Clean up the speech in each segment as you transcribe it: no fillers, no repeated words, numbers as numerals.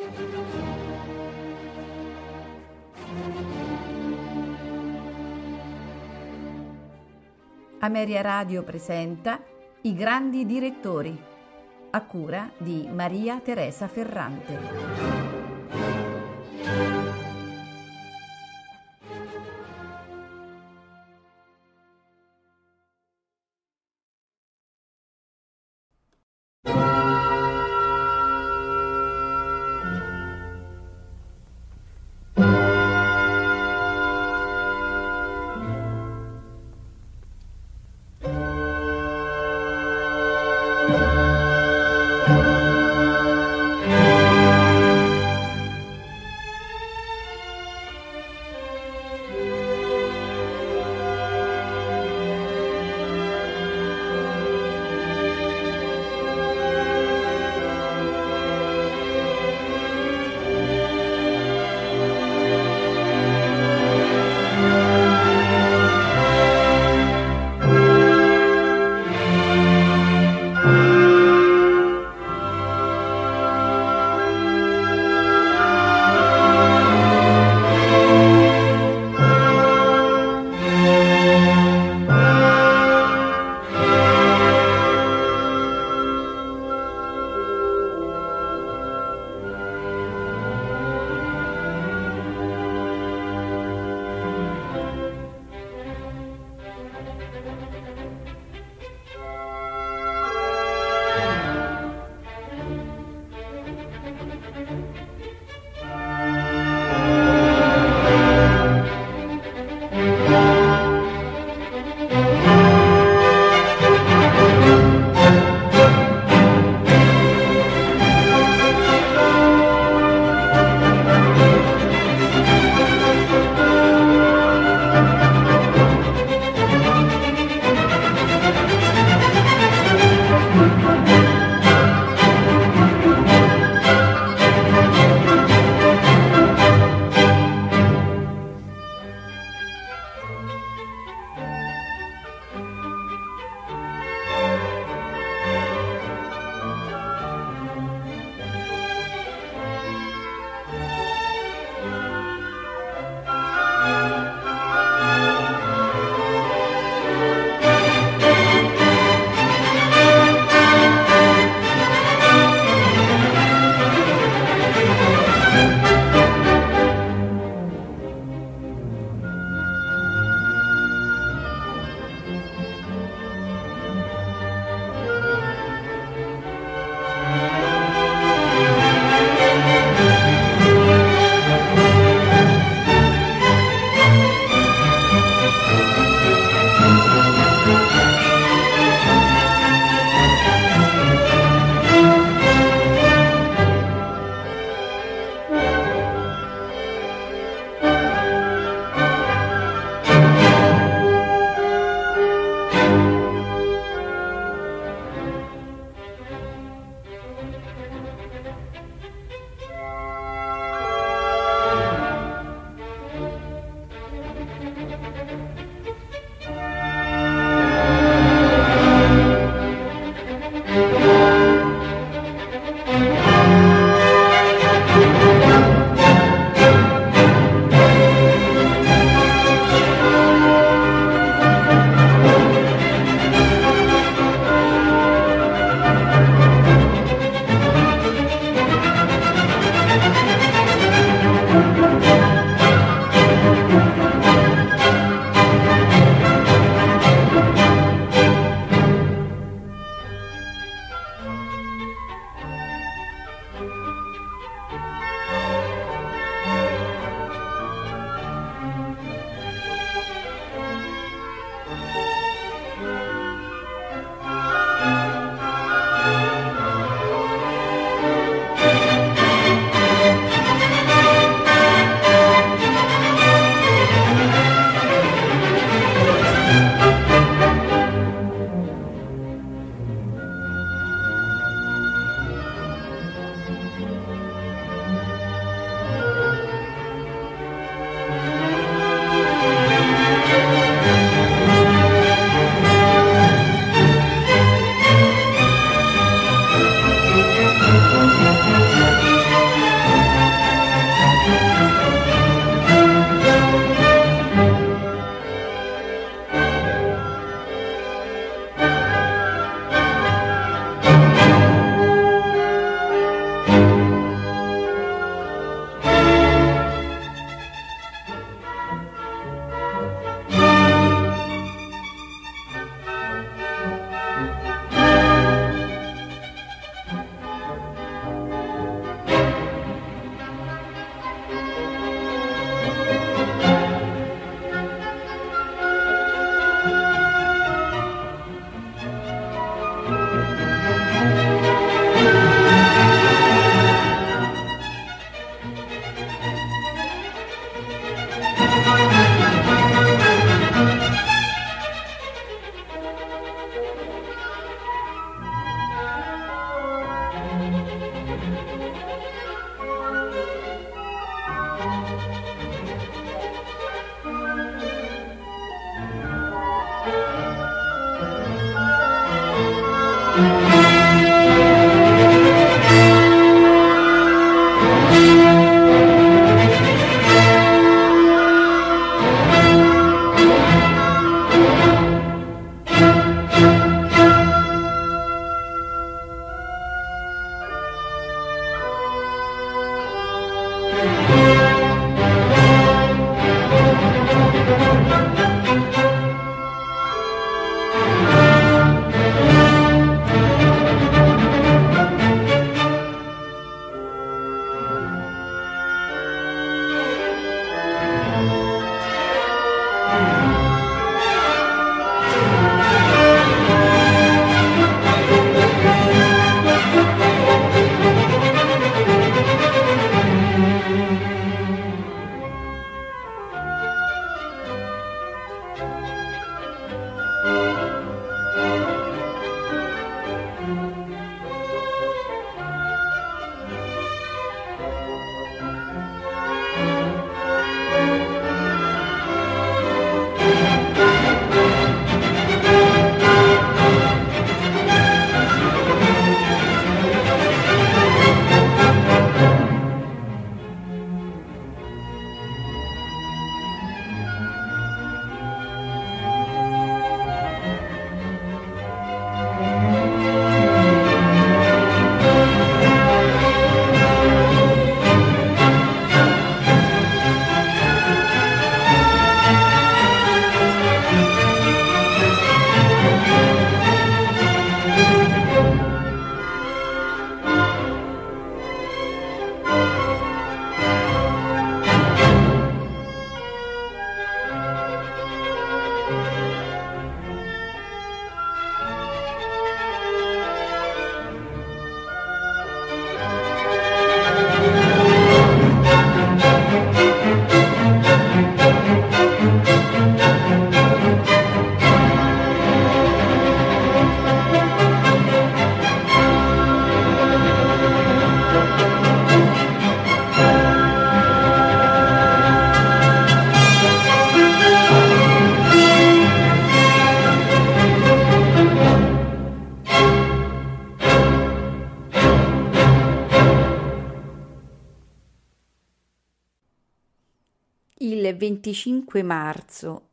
Ameria Radio presenta I grandi direttori, a cura di Maria Teresa Ferrante. Il 25 marzo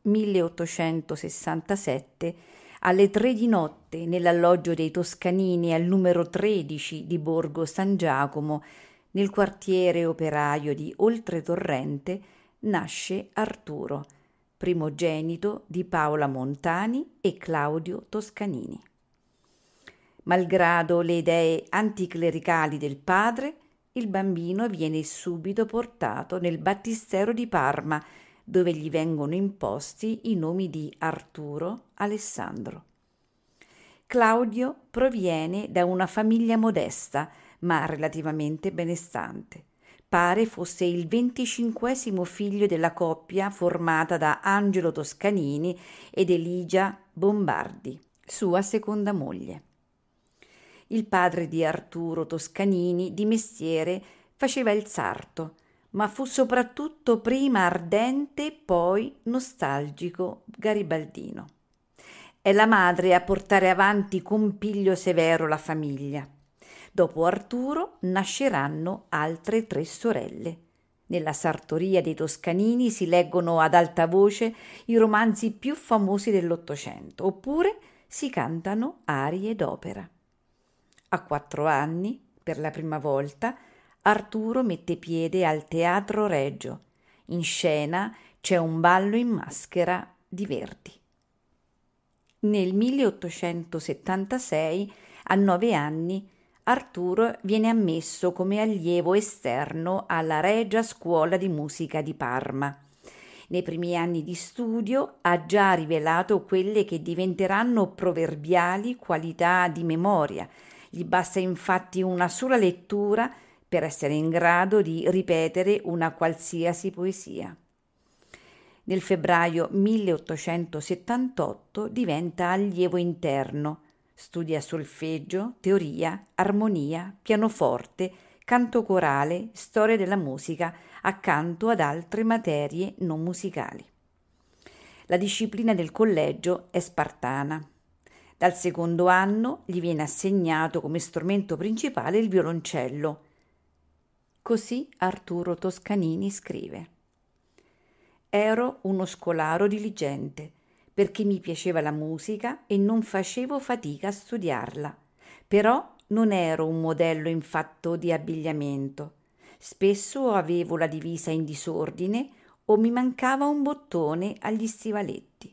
1867, alle 3 di notte, nell'alloggio dei Toscanini al numero 13 di Borgo San Giacomo, nel quartiere operaio di Oltretorrente, nasce Arturo, primogenito di Paola Montani e Claudio Toscanini. Malgrado le idee anticlericali del padre, il bambino viene subito portato nel battistero di Parma, dove gli vengono imposti i nomi di Arturo, Alessandro. Claudio proviene da una famiglia modesta, ma relativamente benestante. Pare fosse il 25° figlio della coppia formata da Angelo Toscanini ed Eligia Bombardi, sua seconda moglie. Il padre di Arturo Toscanini, di mestiere, faceva il sarto, ma fu soprattutto prima ardente, poi nostalgico garibaldino. È la madre a portare avanti con piglio severo la famiglia. Dopo Arturo nasceranno altre 3 sorelle. Nella sartoria dei Toscanini si leggono ad alta voce i romanzi più famosi dell'Ottocento, oppure si cantano arie d'opera. A 4 anni, per la prima volta, Arturo mette piede al Teatro Regio. In scena c'è un ballo in maschera di Verdi. Nel 1876, a 9 anni, Arturo viene ammesso come allievo esterno alla Regia Scuola di Musica di Parma. Nei primi anni di studio ha già rivelato quelle che diventeranno proverbiali qualità di memoria. Gli basta infatti una sola lettura per essere in grado di ripetere una qualsiasi poesia. Nel febbraio 1878 diventa allievo interno, studia solfeggio, teoria, armonia, pianoforte, canto corale, storia della musica, accanto ad altre materie non musicali. La disciplina del collegio è spartana. Dal secondo anno gli viene assegnato come strumento principale il violoncello. Così Arturo Toscanini scrive: «Ero uno scolaro diligente, perché mi piaceva la musica e non facevo fatica a studiarla. Però non ero un modello in fatto di abbigliamento. Spesso avevo la divisa in disordine o mi mancava un bottone agli stivaletti».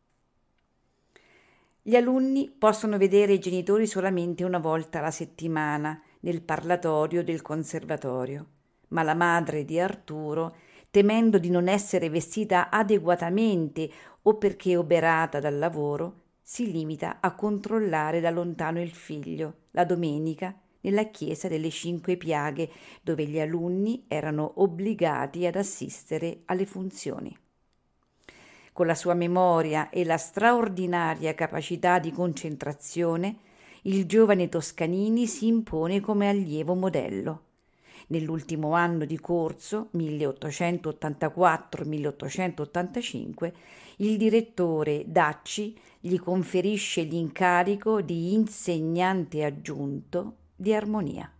Gli alunni possono vedere i genitori solamente una volta alla settimana nel parlatorio del conservatorio, ma la madre di Arturo, temendo di non essere vestita adeguatamente o perché oberata dal lavoro, si limita a controllare da lontano il figlio la domenica nella chiesa delle Cinque Piaghe, dove gli alunni erano obbligati ad assistere alle funzioni. Con la sua memoria e la straordinaria capacità di concentrazione, il giovane Toscanini si impone come allievo modello. Nell'ultimo anno di corso, 1884-1885, il direttore Dacci gli conferisce l'incarico di insegnante aggiunto di armonia.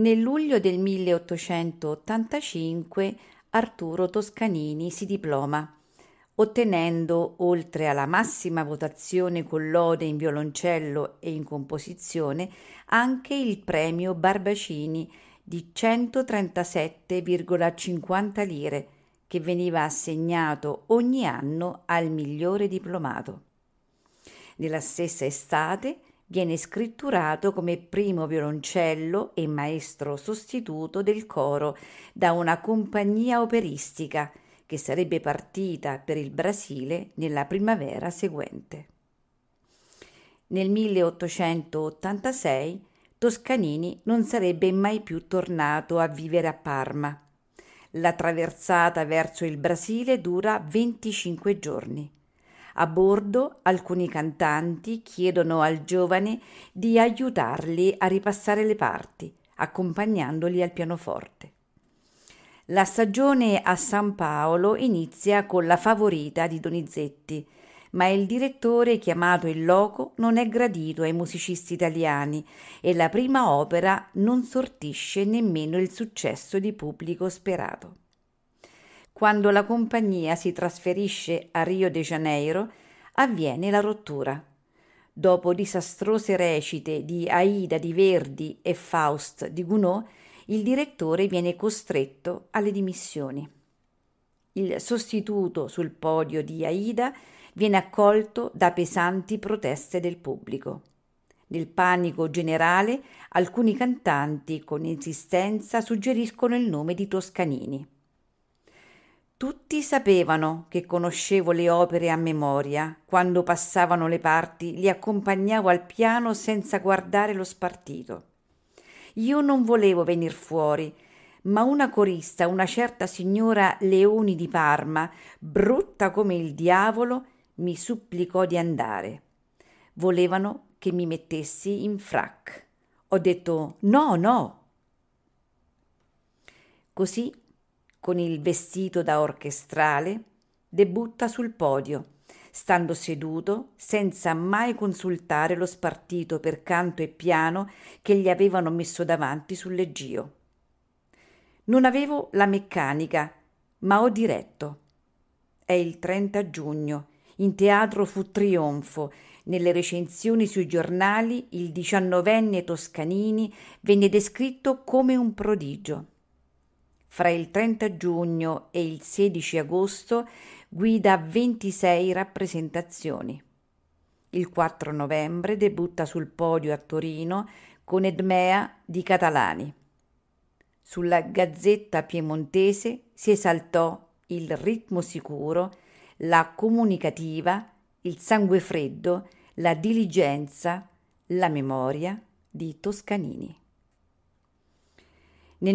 Nel luglio del 1885 Arturo Toscanini si diploma, ottenendo, oltre alla massima votazione con lode in violoncello e in composizione, anche il premio Barbacini di 137,50 lire, che veniva assegnato ogni anno al migliore diplomato. Nella stessa estate viene scritturato come primo violoncello e maestro sostituto del coro da una compagnia operistica che sarebbe partita per il Brasile nella primavera seguente. Nel 1886 Toscanini non sarebbe mai più tornato a vivere a Parma. La traversata verso il Brasile dura 25 giorni. A bordo alcuni cantanti chiedono al giovane di aiutarli a ripassare le parti, accompagnandoli al pianoforte. La stagione a San Paolo inizia con La Favorita di Donizetti, ma il direttore chiamato in loco non è gradito ai musicisti italiani e la prima opera non sortisce nemmeno il successo di pubblico sperato. Quando la compagnia si trasferisce a Rio de Janeiro, avviene la rottura. Dopo disastrose recite di Aida di Verdi e Faust di Gounod, il direttore viene costretto alle dimissioni. Il sostituto sul podio di Aida viene accolto da pesanti proteste del pubblico. Nel panico generale, alcuni cantanti con insistenza suggeriscono il nome di Toscanini. Tutti sapevano che conoscevo le opere a memoria. Quando passavano le parti li accompagnavo al piano senza guardare lo spartito. Io non volevo venir fuori, ma una corista, una certa signora Leoni di Parma, brutta come il diavolo, mi supplicò di andare. Volevano che mi mettessi in frac. Ho detto no, no. Così, con il vestito da orchestrale, debutta sul podio, stando seduto senza mai consultare lo spartito per canto e piano che gli avevano messo davanti sul leggio. Non avevo la meccanica, ma ho diretto. È il 30 giugno, in teatro fu trionfo. Nelle recensioni sui giornali il 19enne Toscanini venne descritto come un prodigio. Fra il 30 giugno e il 16 agosto guida 26 rappresentazioni. Il 4 novembre debutta sul podio a Torino con Edmea di Catalani. Sulla Gazzetta Piemontese si esaltò il ritmo sicuro, la comunicativa, il sangue freddo, la diligenza, la memoria di Toscanini. Nel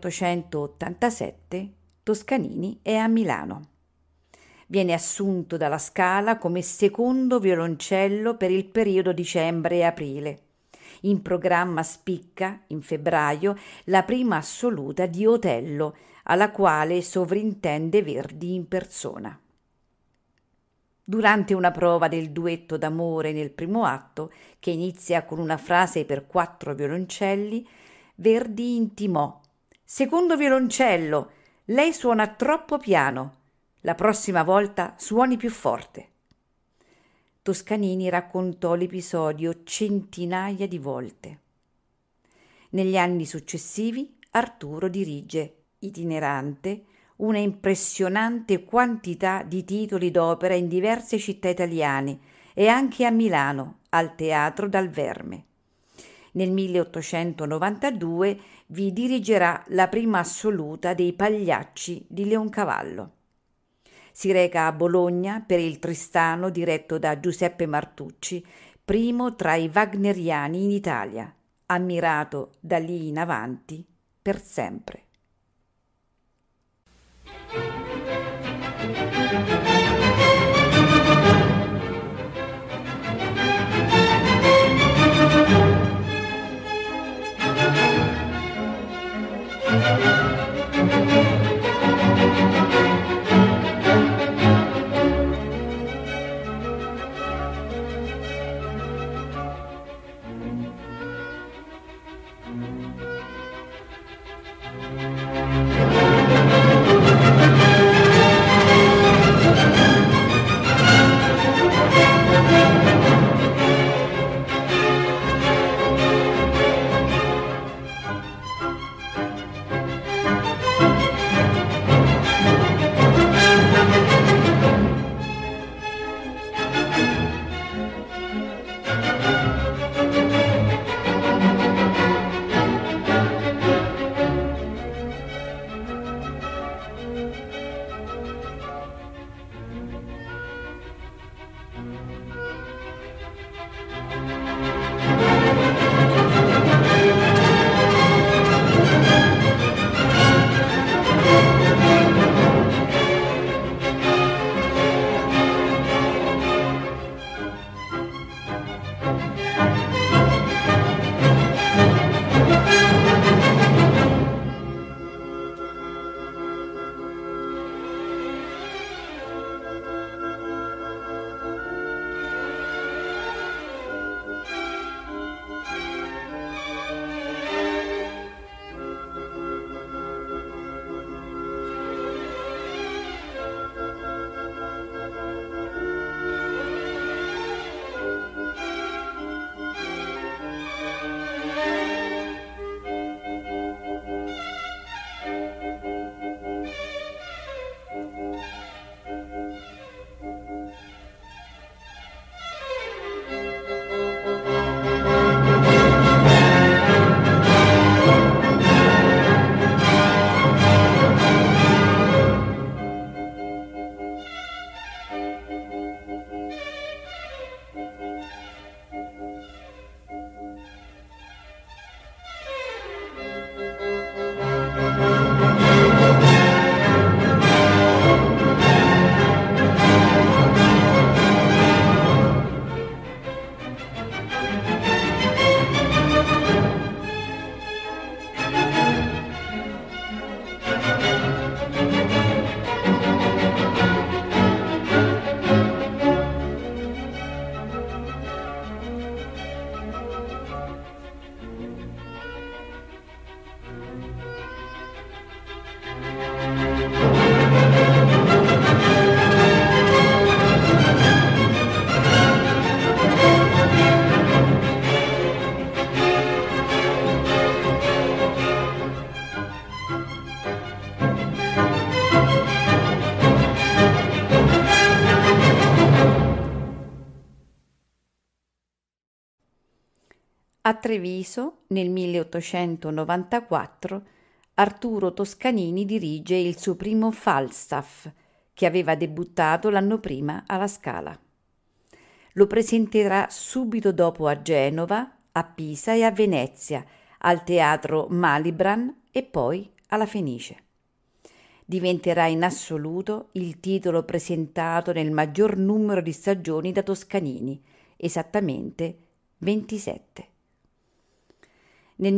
1887 Toscanini è a Milano. Viene assunto dalla Scala come secondo violoncello per il periodo dicembre e aprile. In programma spicca, in febbraio, la prima assoluta di Otello, alla quale sovrintende Verdi in persona. Durante una prova del duetto d'amore nel primo atto, che inizia con una frase per 4 violoncelli, Verdi intimò: «Secondo violoncello, lei suona troppo piano. La prossima volta suoni più forte». Toscanini raccontò l'episodio centinaia di volte. Negli anni successivi Arturo dirige, itinerante, una impressionante quantità di titoli d'opera in diverse città italiane e anche a Milano, al Teatro Dal Verme. Nel 1892 vi dirigerà la prima assoluta dei Pagliacci di Leoncavallo. Si reca a Bologna per il Tristano diretto da Giuseppe Martucci, primo tra i wagneriani in Italia, ammirato da lì in avanti per sempre. A Treviso, nel 1894, Arturo Toscanini dirige il suo primo Falstaff, che aveva debuttato l'anno prima alla Scala. Lo presenterà subito dopo a Genova, a Pisa e a Venezia, al Teatro Malibran e poi alla Fenice. Diventerà in assoluto il titolo presentato nel maggior numero di stagioni da Toscanini, esattamente 27. Nel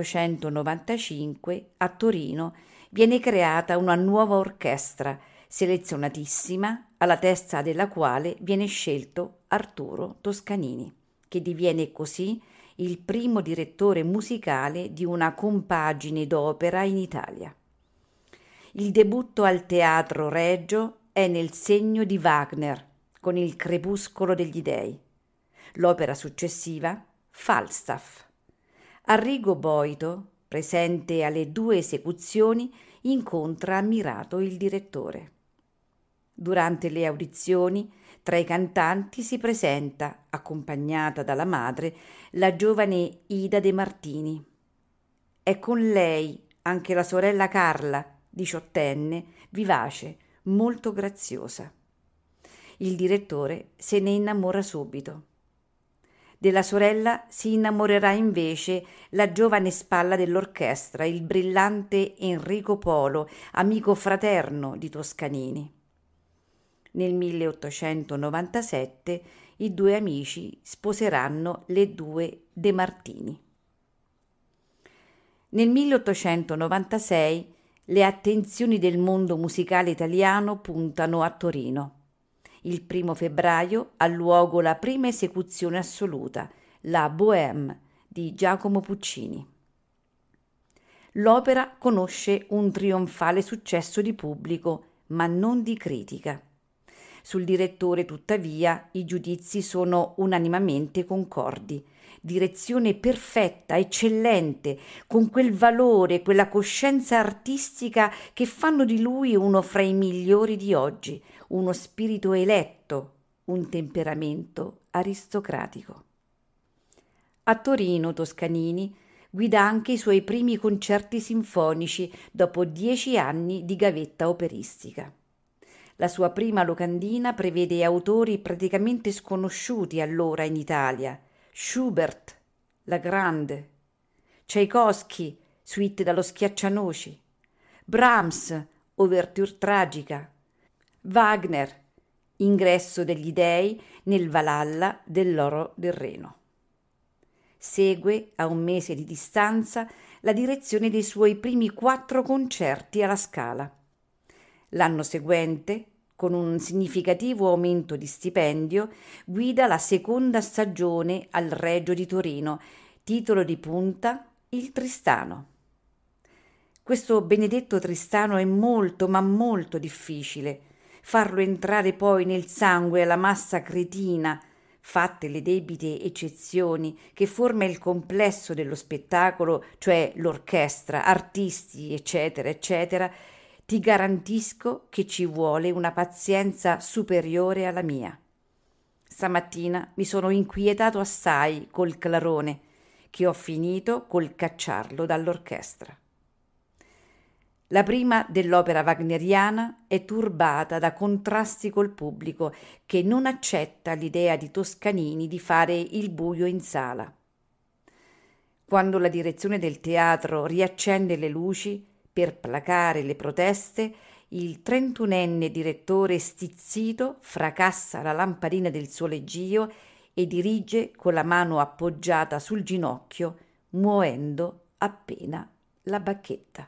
1895 a Torino viene creata una nuova orchestra, selezionatissima, alla testa della quale viene scelto Arturo Toscanini, che diviene così il primo direttore musicale di una compagine d'opera in Italia. Il debutto al Teatro Regio è nel Segno di Wagner, con il Crepuscolo degli Dei. L'opera successiva, Falstaff. Arrigo Boito, presente alle 2 esecuzioni, incontra ammirato il direttore. Durante le audizioni, tra i cantanti si presenta, accompagnata dalla madre, la giovane Ida De Martini. È con lei anche la sorella Carla, 18enne, vivace, molto graziosa. Il direttore se ne innamora subito. Della sorella si innamorerà invece la giovane spalla dell'orchestra, il brillante Enrico Polo, amico fraterno di Toscanini. Nel 1897 i 2 amici sposeranno le 2 De Martini. Nel 1896 le attenzioni del mondo musicale italiano puntano a Torino. Il 1 febbraio ha luogo la prima esecuzione assoluta, la Bohème di Giacomo Puccini. L'opera conosce un trionfale successo di pubblico, ma non di critica. Sul direttore, tuttavia, i giudizi sono unanimemente concordi. Direzione perfetta, eccellente, con quel valore, quella coscienza artistica che fanno di lui uno fra i migliori di oggi, uno spirito eletto, un temperamento aristocratico. A Torino Toscanini guida anche i suoi primi concerti sinfonici dopo 10 anni di gavetta operistica. La sua prima locandina prevede autori praticamente sconosciuti allora in Italia: Schubert, La Grande, Tchaikovsky, suite dallo Schiaccianoci, Brahms, Ouverture tragica, Wagner, Ingresso degli Dei nel Valhalla dell'Oro del Reno. Segue, a un mese di distanza, la direzione dei suoi primi 4 concerti alla Scala. L'anno seguente, con un significativo aumento di stipendio, guida la seconda stagione al Regio di Torino, titolo di punta Il Tristano. Questo benedetto Tristano è molto, ma molto difficile. Farlo entrare poi nel sangue alla massa cretina, fatte le debite eccezioni, che forma il complesso dello spettacolo, cioè l'orchestra, artisti, eccetera, eccetera, ti garantisco che ci vuole una pazienza superiore alla mia. Stamattina mi sono inquietato assai col clarone, che ho finito col cacciarlo dall'orchestra. La prima dell'opera wagneriana è turbata da contrasti col pubblico, che non accetta l'idea di Toscanini di fare il buio in sala. Quando la direzione del teatro riaccende le luci per placare le proteste, il 31enne direttore stizzito fracassa la lampadina del suo leggio e dirige con la mano appoggiata sul ginocchio, muovendo appena la bacchetta.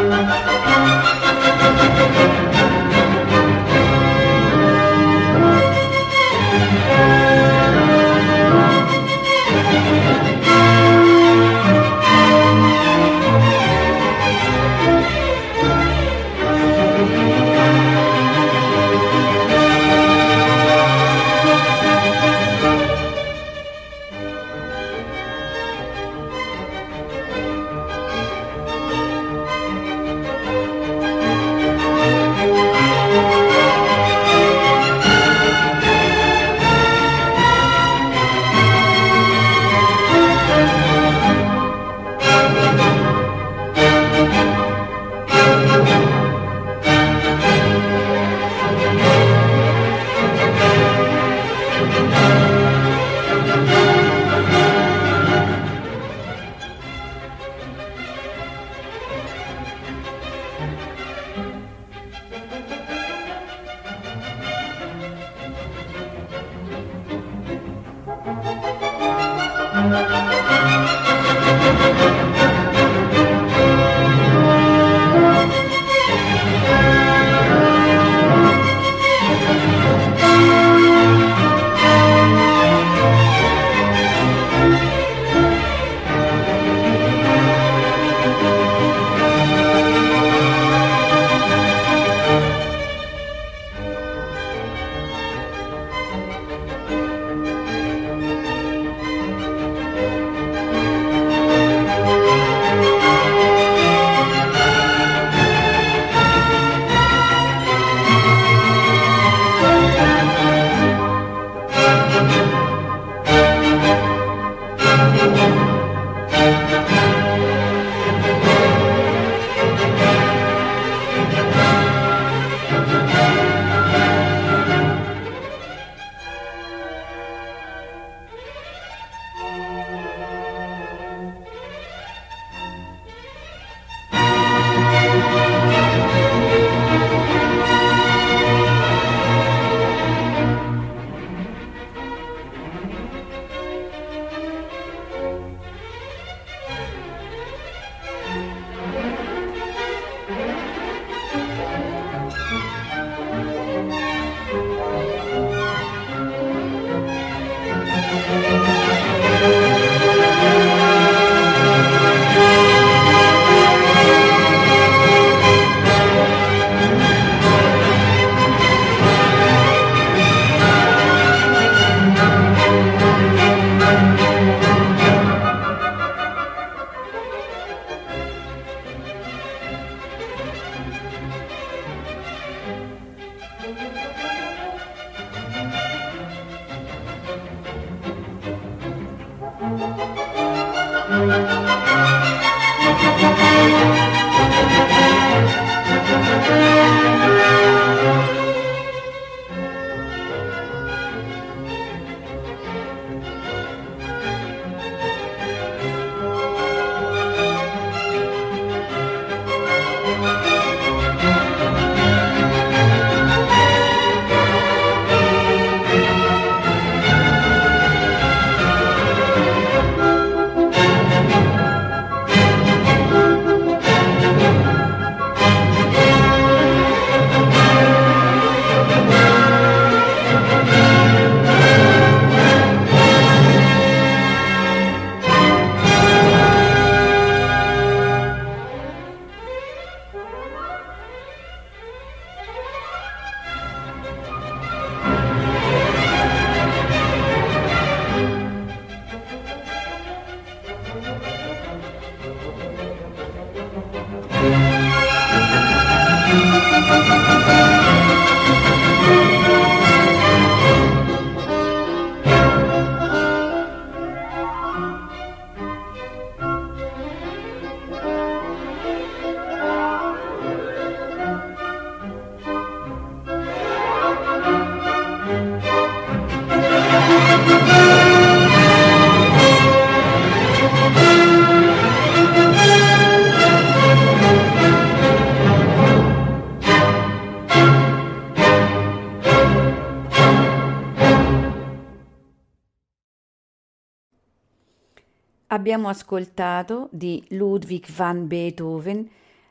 Abbiamo ascoltato di Ludwig van Beethoven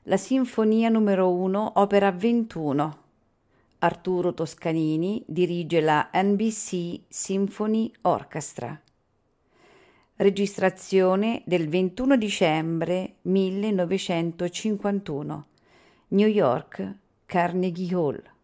la Sinfonia numero 1, opera 21. Arturo Toscanini dirige la NBC Symphony Orchestra. Registrazione del 21 dicembre 1951. New York, Carnegie Hall.